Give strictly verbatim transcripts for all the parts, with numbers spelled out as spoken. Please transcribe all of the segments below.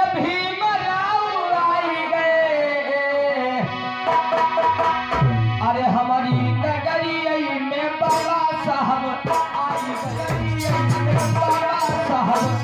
भीमराव आई गए। अरे हमारी नगरी में बाबा साहब आई गए, में बाबा साहब।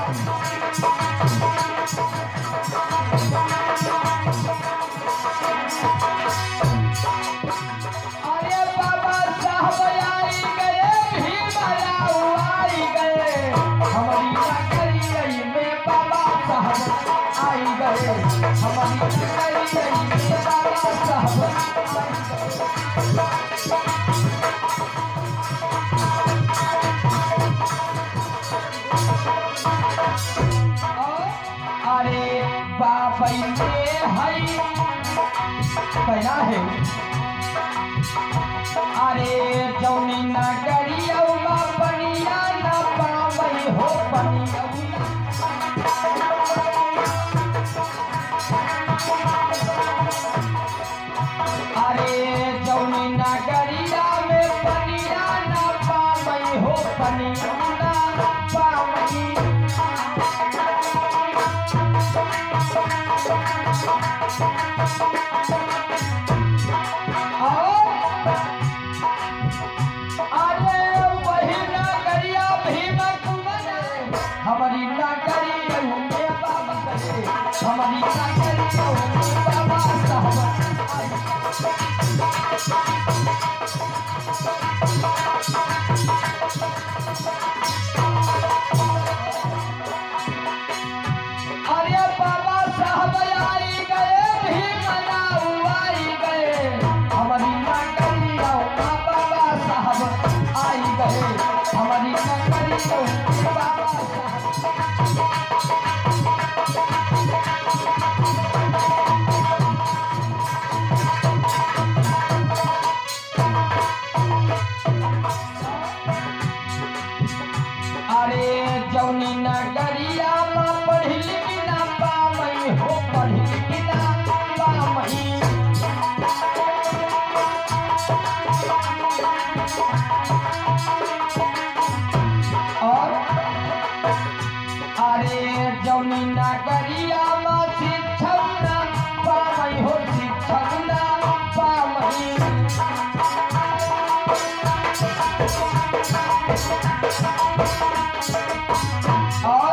अरे बाबा साहब आई गए, भीमराव आई गए। हमारी नगरी में बाबा साहब आई गए, हमारी नगरी में बाबा साहब आई गए। अरे बाबा ने हई कहना है। अरे जौनी नगरिया बनिया न पावई हो बनिया। अरे जौनी नगरिया में बनिया न पावई हो बनिया न पावई। अरे वही नगरिया भीम हमारी नगरिया में बाबा गए, हमारी नगरिया में बाबा साहब। अरे बाबा साहब आई गए, भीमराव आई गए। हमारी नगरिया में बाबा साहब आई गए, हमारी नगरिया में बाबा साहब। अरे जौनी नगरिया में पढ़ी लिखी ना पावई हो, पढ़ी लिखी ना पावई। और अरे जौनी नगरिया में शिक्षक ना पावई हो, शिक्षक ना पावई। और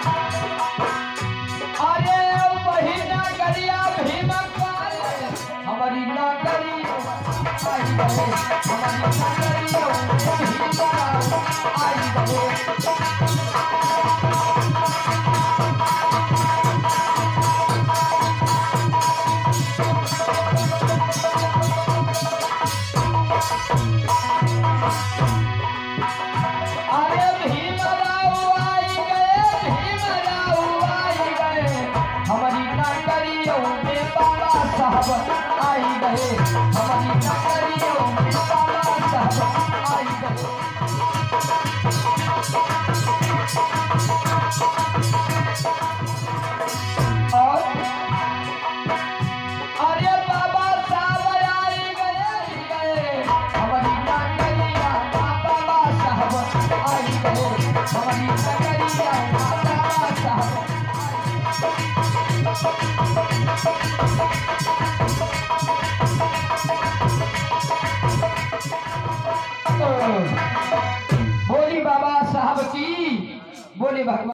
अरे वही नगरिया भीम हमारी नगरिया आई गए, हमारी नगरिया भीमराव आई गए। अरे भीमराव आई गए, भीमराव आई गए। हमारी नगरिया में बाबा साहब आई गए, हमारी नगरिया में बाबा साहब आई गए। और अरे बाबा साहब आई गए, हमारी नगरिया में बाबा साहब आई गए, हमारी नगरिया में बाबा साहब। बोली बाबा साहब की, बोली भगवान।